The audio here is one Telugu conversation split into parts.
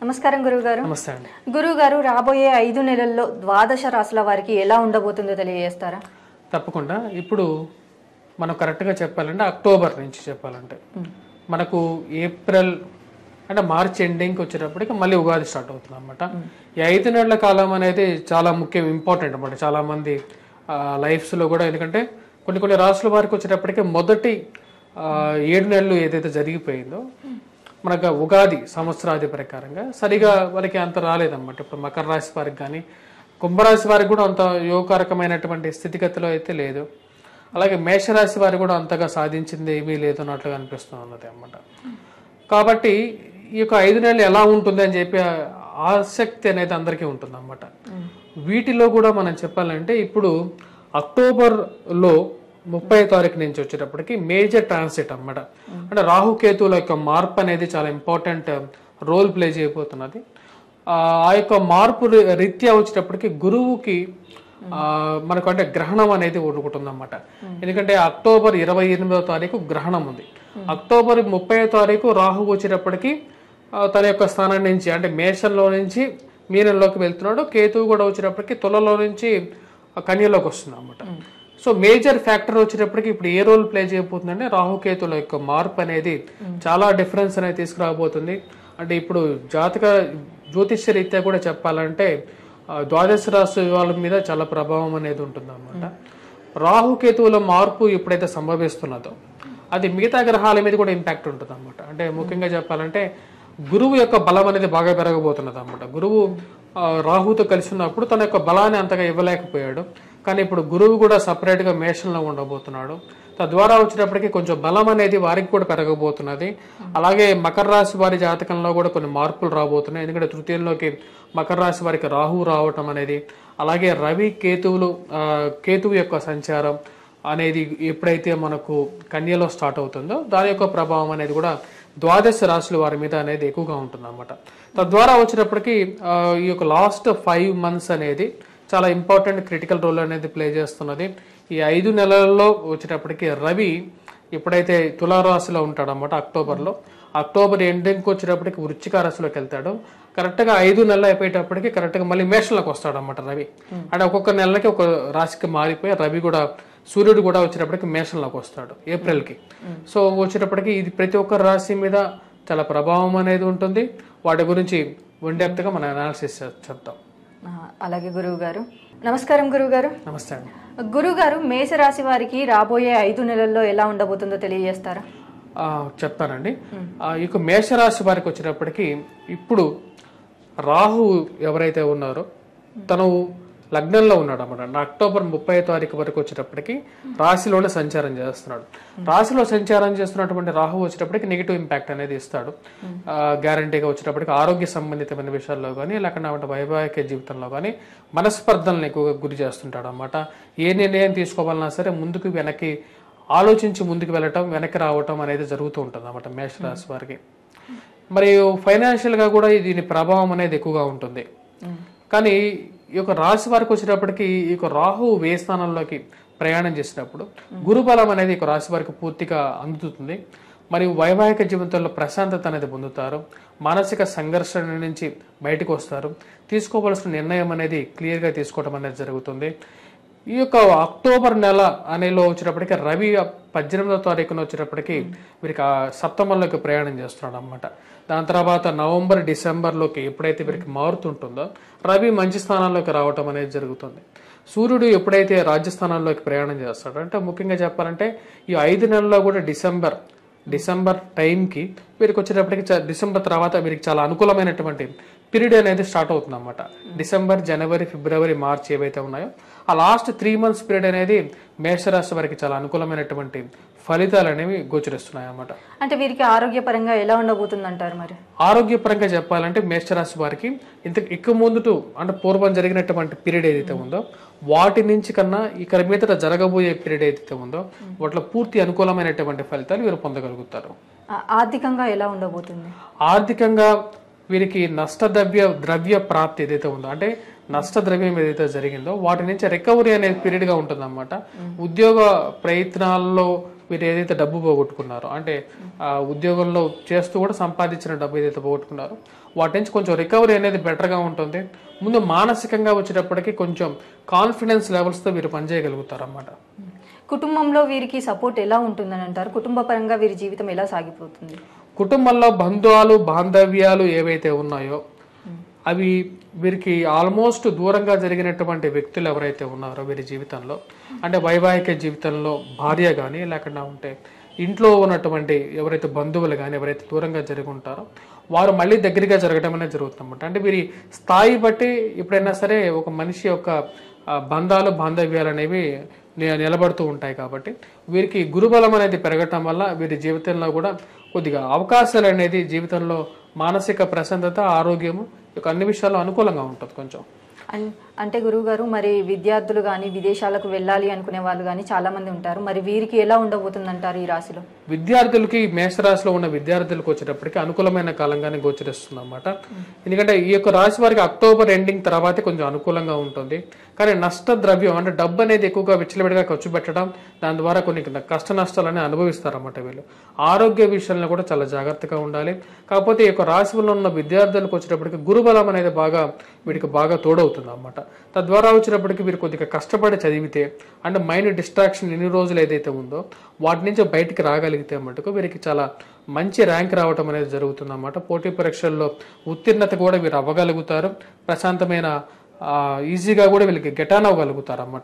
నమస్కారం గురుగారు. నమస్తే అండి. గురుగారు, రాబోయే 5 నెలల్లో ద్వాదశ రాశుల వారికి ఎలా ఉండబోతుందో తెలియజేస్తారా? తప్పకుండా. ఇప్పుడు మనం కరెక్ట్గా చెప్పాలంటే అక్టోబర్ నుంచి చెప్పాలంటే మనకు ఏప్రిల్ అంటే మార్చ్ ఎండింగ్కి వచ్చేటప్పటికి మళ్ళీ ఉగాది స్టార్ట్ అవుతుంది అనమాట. ఈ 5 నెలల కాలం అనేది చాలా ముఖ్యం, ఇంపార్టెంట్ అనమాట చాలా మంది లైఫ్స్లో కూడా. ఎందుకంటే కొన్ని రాశుల వారికి వచ్చేటప్పటికి మొదటి 7 నెలలు ఏదైతే జరిగిపోయిందో మనకు ఉగాది సంవత్సరాది ప్రకారంగా సరిగా వారికి అంత రాలేదన్నమాట. ఇప్పుడు మకర రాశి వారికి కానీ కుంభరాశి వారికి కూడా అంత యోగకారకమైనటువంటి స్థితిగతిలో అయితే లేదు. అలాగే మేషరాశి వారికి కూడా అంతగా సాధించింది ఏమీ లేదు అన్నట్లుగా అనిపిస్తూ ఉన్నది అన్నమాట. కాబట్టి ఈ యొక్క 5 నెలలు ఎలా ఉంటుంది అని చెప్పి ఆసక్తి అనేది అందరికీ ఉంటుంది అన్నమాట. వీటిలో కూడా మనం చెప్పాలంటే ఇప్పుడు అక్టోబర్లో 30వ తారీఖు నుంచి వచ్చేటప్పటికి మేజర్ ట్రాన్సిట్ అన్నమాట. అంటే రాహుకేతువుల యొక్క మార్పు అనేది చాలా ఇంపార్టెంట్ రోల్ ప్లే చేయబోతున్నది. ఆ యొక్క మార్పు రీత్యా వచ్చేటప్పటికి గురువుకి మనకు అంటే గ్రహణం అనేది ఒకటి ఉందన్నమాట. ఎందుకంటే అక్టోబర్ 28వ తారీఖు గ్రహణం ఉంది. అక్టోబర్ 30వ తారీఖు రాహు వచ్చేటప్పటికి తన యొక్క స్థానం నుంచి అంటే మేషంలో నుంచి మీనంలోకి వెళ్తున్నాడు. కేతువు కూడా వచ్చేటప్పటికి తులలో నుంచి కన్యలోకి వస్తుంది అన్నమాట. సో మేజర్ ఫ్యాక్టర్ వచ్చేటప్పటికి ఇప్పుడు ఏ రోల్ ప్లే చేయబోతుందంటే రాహుకేతుల యొక్క మార్పు అనేది చాలా డిఫరెన్స్ అనేది తీసుకురాబోతుంది. అంటే ఇప్పుడు జ్యోతిష్య రీత్యా కూడా చెప్పాలంటే ద్వాదశ రాశి వాళ్ళ మీద చాలా ప్రభావం అనేది ఉంటుంది అనమాట. రాహుకేతువుల మార్పు ఎప్పుడైతే సంభవిస్తున్నదో అది మిగతా గ్రహాల మీద కూడా ఇంపాక్ట్ ఉంటుంది అనమాట. అంటే ముఖ్యంగా చెప్పాలంటే గురువు యొక్క బలం అనేది బాగా పెరగబోతున్నది అనమాట. గురువు రాహుతో కలిసి ఉన్నప్పుడు తన యొక్క బలాన్ని అంతగా ఇవ్వలేకపోయాడు. కానీ ఇప్పుడు గురువు కూడా సపరేట్గా మేషంలో ఉండబోతున్నాడు. తద్వారా వచ్చేటప్పటికి కొంచెం బలం అనేది వారికి కూడా పెరగబోతున్నది. అలాగే మకర రాశి వారి జాతకంలో కూడా కొన్ని మార్పులు రాబోతున్నాయి. ఎందుకంటే తృతీయంలోకి మకర రాశి వారికి రాహు రావటం అనేది, అలాగే రవి కేతువు యొక్క సంచారం అనేది ఎప్పుడైతే మనకు కన్యలో స్టార్ట్ అవుతుందో దాని యొక్క ప్రభావం అనేది కూడా ద్వాదశ రాశుల వారి మీద అనేది ఎక్కువగా ఉంటుంది అన్నమాట. తద్వారా వచ్చేటప్పటికి ఈ యొక్క లాస్ట్ 5 months అనేది చాలా ఇంపార్టెంట్ క్రిటికల్ రోల్ అనేది ప్లే చేస్తున్నది. ఈ 5 నెలల్లో వచ్చేటప్పటికి రవి ఎప్పుడైతే తులారాశిలో ఉంటాడు అన్నమాట అక్టోబర్ ఎండింగ్కి వచ్చేటప్పటికి వృశ్చిక రాశిలోకి వెళ్తాడు. కరెక్ట్గా 5 నెలలు అయిపోయేటప్పటికి కరెక్ట్గా మళ్ళీ మేషంలోకి వస్తాడు అన్నమాట రవి. అంటే ఒక్కొక్క నెలలకి ఒక రాశికి మారిపోయి రవి కూడా సూర్యుడు కూడా వచ్చేటప్పటికి మేషంలోకి వస్తాడు ఏప్రిల్కి. సో వచ్చేటప్పటికి ఇది ప్రతి ఒక్క రాశి మీద చాలా ప్రభావం అనేది ఉంటుంది. వాటి గురించి ఇన్‌డెప్త్‌గా మనం అనాలిసిస్ చెప్తాం. అలాగే గురువు గారు. నమస్కారం గురువు గారు. నమస్తే అండి. గురువు గారు, మేషరాశి వారికి రాబోయే 5 నెలల్లో ఎలా ఉండబోతుందో తెలియజేస్తారా? చెప్తానండి. ఇక మేషరాశి వారికి వచ్చేటప్పటికి ఇప్పుడు రాహు ఎవరైతే ఉన్నారో తను లగ్నంలో ఉన్నాడు అన్నమాట. అక్టోబర్ 30వ తారీఖు వరకు వచ్చేటప్పటికి రాశిలోనే సంచారం చేస్తున్నాడు. రాశిలో సంచారం చేస్తున్నటువంటి రాహు వచ్చేటప్పటికి నెగిటివ్ ఇంపాక్ట్ అనేది ఇస్తాడు. గ్యారంటీగా వచ్చేటప్పటికి ఆరోగ్య సంబంధితమైన విషయాల్లో కానీ లేకుండా వైవాహిక జీవితంలో కానీ మనస్పర్ధలను ఎక్కువగా గురి చేస్తుంటాడు అన్నమాట. ఏ నిర్ణయం తీసుకోవాలన్నా సరే ముందుకు వెనక్కి ఆలోచించి ముందుకు వెళ్ళటం వెనక్కి రావటం అనేది జరుగుతూ ఉంటుంది అన్నమాట మేషరాశి వారికి. మరియు ఫైనాన్షియల్గా కూడా దీని ప్రభావం అనేది ఎక్కువగా ఉంటుంది. కానీ ఈ యొక్క రాశి వారికి వచ్చేటప్పటికి ఈ యొక్క రాహు వ్యయ స్థానంలోకి ప్రయాణం చేసినప్పుడు గురుబలం అనేది ఈ రాశి వారికి పూర్తిగా అందుతుంది. మరియు వైవాహిక జీవితంలో ప్రశాంతత అనేది పొందుతారు. మానసిక సంఘర్షణ నుంచి బయటకు వస్తారు. తీసుకోవాల్సిన నిర్ణయం అనేది క్లియర్గా తీసుకోవడం అనేది జరుగుతుంది. ఈ యొక్క అక్టోబర్ నెల అనేలో వచ్చేటప్పటికి రవి 18వ తారీఖున వచ్చేటప్పటికి వీరికి సప్తమంలోకి ప్రయాణం చేస్తున్నాడు అన్నమాట. దాని తర్వాత నవంబర్ డిసెంబర్లోకి ఎప్పుడైతే వీరికి మారుతుంటుందో రవి మంచి స్థానాల్లోకి రావటం అనేది జరుగుతుంది. సూర్యుడు ఎప్పుడైతే రాజ్యస్థానాల్లోకి ప్రయాణం చేస్తాడో అంటే ముఖ్యంగా చెప్పాలంటే ఈ 5 నెలల్లో కూడా డిసెంబర్ టైంకి వీరికి వచ్చేటప్పటికి డిసెంబర్ తర్వాత వీరికి చాలా అనుకూలమైనటువంటి పీరియడ్ అనేది స్టార్ట్ అవుతుంది అన్నమాట. డిసెంబర్, జనవరి, ఫిబ్రవరి, మార్చ్ ఏవైతే ఉన్నాయో ఆ లాస్ట్ 3 months పీరియడ్ అనేది మేషరాశి వారికి చాలా అనుకూలమైనటువంటి ఫలితాలు అనేవి గోచరిస్తున్నాయి అన్నమాట. అంటే వీరికి ఆరోగ్యపరంగా ఎలా ఉండబోతుంది అంటారు? మరి ఆరోగ్యపరంగా చెప్పాలంటే మేషరాశి వారికి ఇక ముందు అంటే పూర్వం జరిగినటువంటి పీరియడ్ ఏదైతే ఉందో వాటి నుంచి కన్నా ఇక్కడ మీద జరగబోయే పీరియడ్ ఏదైతే ఉందో వాటిలో పూర్తి అనుకూలమైనటువంటి ఫలితాలు వీరు పొందగలుగుతారు. ఆర్థికంగా ఎలా ఉండబోతుంది? ఆర్థికంగా వీరికి ద్రవ్య ప్రాప్తి ఏదైతే ఉందో అంటే నష్టద్రవ్యం ఏదైతే జరిగిందో వాటి నుంచి రికవరీ అనేది పీరియడ్ గా ఉంటుంది అన్నమాట. ఉద్యోగ ప్రయత్నాల్లో మీరు ఏదైతే డబ్బు పోగొట్టుకున్నారో, అంటే ఉద్యోగంలో చేస్తూ కూడా సంపాదించిన డబ్బు ఏదైతే పోగొట్టుకున్నారో వాటి నుంచి కొంచెం రికవరీ అనేది బెటర్గా ఉంటుంది. ముందు మానసికంగా వచ్చేటప్పటికి కొంచెం కాన్ఫిడెన్స్ లెవెల్స్తో వీరు పనిచేయగలుగుతారు అన్నమాట. కుటుంబంలో వీరికి సపోర్ట్ ఎలా ఉంటుందని అంటారు? కుటుంబ పరంగా వీరి జీవితం ఎలా సాగిపోతుంది? కుటుంబంలో బంధువులు బాంధవ్యాలు ఏవైతే ఉన్నాయో అవి వీరికి ఆల్మోస్ట్ దూరంగా జరిగినటువంటి వ్యక్తులు ఎవరైతే ఉన్నారో వీరి జీవితంలో, అంటే వైవాహిక జీవితంలో భార్య కానీ లేకుండా ఉంటే ఇంట్లో ఉన్నటువంటి ఎవరైతే బంధువులు కానీ ఎవరైతే దూరంగా జరిగి ఉంటారో వారు మళ్ళీ దగ్గరగా జరగడం అనేది జరుగుతుందన్నమాట. అంటే వీరి స్థాయి బట్టి ఎప్పుడైనా సరే ఒక మనిషి యొక్క బంధాలు బాంధవ్యాలు అనేవి నిలబడుతూ ఉంటాయి. కాబట్టి వీరికి గురుబలం అనేది పెరగటం వల్ల వీరి జీవితంలో కూడా కొద్దిగా అవకాశాలు అనేది జీవితంలో మానసిక ప్రశాంతత, ఆరోగ్యము అన్ని విషయాల్లో అనుకూలంగా ఉంటుంది కొంచెం. అంటే గురువు గారు, మరి విద్యార్థులు కానీ విదేశాలకు వెళ్ళాలి అనుకునే వాళ్ళు కానీ చాలా మంది ఉంటారు. మరి వీరికి ఎలా ఉండబోతుందంటారు ఈ రాశిలో? విద్యార్థులకి, మేషరాశిలో ఉన్న విద్యార్థులకు వచ్చేటప్పటికి అనుకూలమైన కాలంగానే గోచరిస్తుంది అన్నమాట. ఎందుకంటే ఈ యొక్క రాశి వారికి అక్టోబర్ ఎండింగ్ తర్వాతే కొంచెం అనుకూలంగా ఉంటుంది. కానీ నష్ట ద్రవ్యం అంటే డబ్బు అనేది ఎక్కువగా విచ్చలవిడిగా ఖర్చు పెట్టడం, దాని ద్వారా కొన్ని కష్ట నష్టాలని అనుభవిస్తారన్నమాట వీళ్ళు. ఆరోగ్య విషయంలో కూడా చాలా జాగ్రత్తగా ఉండాలి. కాకపోతే ఈ యొక్క రాశిలో ఉన్న విద్యార్థులకు వచ్చేటప్పటికి గురుబలం అనేది వీడికి బాగా తోడవుతుంది అన్నమాట. తద్వారా వచ్చినప్పటికీ వీరు కొద్దిగా కష్టపడి చదివితే, అంటే మైండ్ డిస్ట్రాక్షన్ ఎన్ని రోజులు ఏదైతే ఉందో వాటి నుంచి బయటికి రాగలిగితే మటుకు వీరికి చాలా మంచి ర్యాంక్ రావటం అనేది జరుగుతుంది అన్నమాట. పోటీ పరీక్షల్లో ఉత్తీర్ణత కూడా వీరు అవ్వగలుగుతారు. ప్రశాంతమైన ఈజీగా కూడా వీళ్ళకి గెటాన్ అవ్వగలుగుతారు అన్నమాట.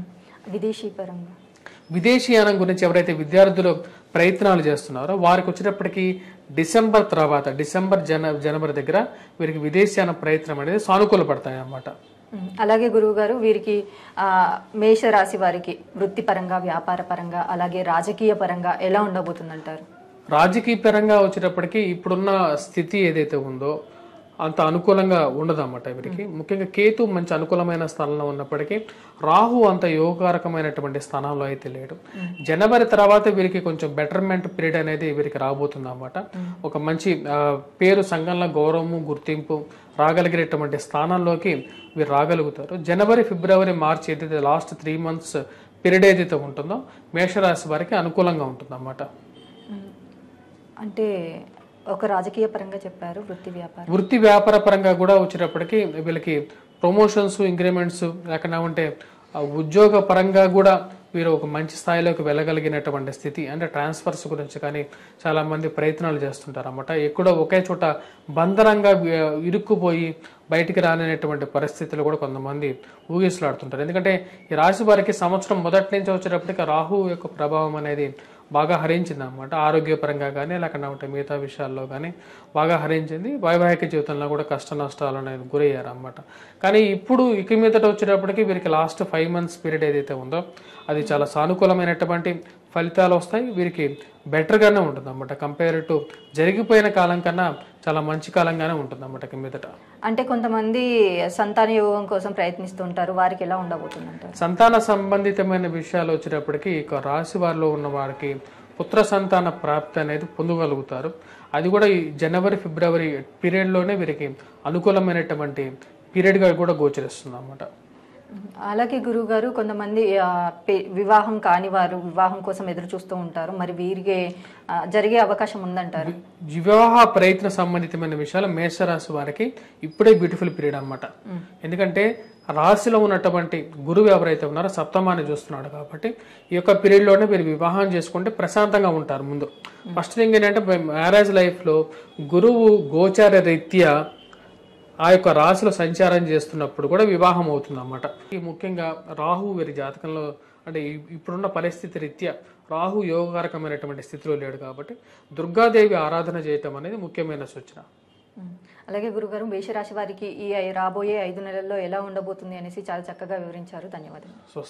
విదేశీయానం గురించి ఎవరైతే విద్యార్థులు ప్రయత్నాలు చేస్తున్నారో వారికి వచ్చేటప్పటికి డిసెంబర్ తర్వాత, జనవరి దగ్గర వీరికి విదేశీయాన ప్రయత్నం అనేది సానుకూల పడతాయి అన్నమాట. అలాగే గురువు గారు, వీరికి మేష రాశి వారికి వృత్తిపరంగా, వ్యాపార పరంగా, అలాగే రాజకీయ పరంగా ఎలా ఉండబోతుందంటారు? రాజకీయ పరంగా వచ్చేటప్పటికి ఇప్పుడున్న స్థితి ఏదైతే ఉందో అంత అనుకూలంగా ఉండదన్నమాట వీరికి. ముఖ్యంగా కేతు మంచి అనుకూలమైన స్థానంలో ఉన్నప్పటికీ రాహు అంత యోగకారకమైనటువంటి స్థానంలో అయితే లేడు. జనవరి తర్వాత వీరికి కొంచెం బెటర్మెంట్ పీరియడ్ అనేది వీరికి రాబోతుంది అన్నమాట. ఒక మంచి పేరు, సంఘంలో గౌరవము, గుర్తింపు రాగలిగినటువంటి స్థానంలోకి వీరు రాగలుగుతారు. జనవరి, ఫిబ్రవరి, మార్చి ఏదైతే లాస్ట్ 3 months పీరియడ్ ఏదైతే ఉంటుందో మేషరాశి వారికి అనుకూలంగా ఉంటుంది అన్నమాట. అంటే ఒక రాజకీయ పరంగా చెప్పారు, వృత్తి వ్యాపార పరంగా కూడా వచ్చేటప్పటికి వీళ్ళకి ప్రమోషన్స్, ఇంక్రిమెంట్స్ లేకుండా ఉంటే ఉద్యోగ పరంగా కూడా వీరు ఒక మంచి స్థాయిలోకి వెళ్ళగలిగినటువంటి స్థితి, అంటే ట్రాన్స్ఫర్స్ గురించి కానీ చాలా మంది ప్రయత్నాలు చేస్తుంటారు అన్నమాట. ఎక్కడో ఒకే చోట బంధనంగా ఇరుక్కుపోయి బయటికి రానటువంటి పరిస్థితులు కూడా కొంతమంది ఊగిసలాడుతుంటారు. ఎందుకంటే ఈ రాశి వారికి సంవత్సరం మొదటి నుంచి వచ్చేటప్పటికి రాహు యొక్క ప్రభావం అనేది బాగా హరించింది అన్నమాట. ఆరోగ్యపరంగా కానీ లేకుండా ఉంటే మిగతా విషయాల్లో కానీ బాగా హరించింది. వైవాహిక జీవితంలో కూడా కష్ట నష్టాలు అనేది గురయ్యారు అన్నమాట. కానీ ఇప్పుడు ఇక మీదట వచ్చేటప్పటికి వీరికి లాస్ట్ 5 months పీరియడ్ ఏదైతే ఉందో అది చాలా సానుకూలమైనటువంటి ఫలితాలు వస్తాయి. వీరికి బెటర్గానే ఉంటుంది అన్నమాట. కంపేర్ టు జరిగిపోయిన కాలం కన్నా చాలా మంచి కాలంగానే ఉంటుంది అన్నమాట ఇక మీదట. అంటే కొంతమంది సంతాన యోగం కోసం ప్రయత్నిస్తూ ఉంటారు, వారికి ఎలా ఉండబోతుంది అంటారు? సంతాన సంబంధితమైన విషయాలు వచ్చేటప్పటికి ఇక రాశి వారిలో ఉన్న వారికి పుత్ర సంతాన ప్రాప్తి అనేది పొందగలుగుతారు. అది కూడా ఈ జనవరి, ఫిబ్రవరి పీరియడ్లోనే వీరికి అనుకూలమైనటువంటి పీరియడ్గా కూడా గోచరిస్తుంది అన్నమాట. అలాగే గురువు గారు, కొంతమంది వివాహం కాని వారు వివాహం కోసం ఎదురు చూస్తూ ఉంటారు, మరి వీరికి జరిగే అవకాశం ఉందంటారు? వివాహ ప్రయత్న సంబంధితమైన విషయాలు మేషరాశి వారికి ఇప్పుడే బ్యూటిఫుల్ పీరియడ్ అన్నమాట. ఎందుకంటే రాశిలో ఉన్నటువంటి గురువు ఎవరైతే ఉన్నారో సప్తమాన్ని చూస్తున్నాడు కాబట్టి ఈ యొక్క పీరియడ్లోనే మీరు వివాహం చేసుకుంటే ప్రశాంతంగా ఉంటారు. ముందు ఫస్ట్ థింగ్ ఏంటంటే మ్యారేజ్ లైఫ్లో గురువు గోచార రీత్యా ఆ యొక్క రాశిలో సంచారం చేస్తున్నప్పుడు కూడా వివాహం అవుతుంది అన్నమాట. ముఖ్యంగా రాహు వీరి జాతకంలో, అంటే ఇప్పుడున్న పరిస్థితి రీత్యా రాహు యోగకారకమైనటువంటి స్థితిలో లేడు కాబట్టి దుర్గాదేవి ఆరాధన చేయటం అనేది ముఖ్యమైన సూచన. అలాగే గురుగారు, మేషరాశి వారికి ఈ రాబోయే 5 నెలల్లో ఎలా ఉండబోతుంది అనేసి చాలా చక్కగా వివరించారు. ధన్యవాదాలు.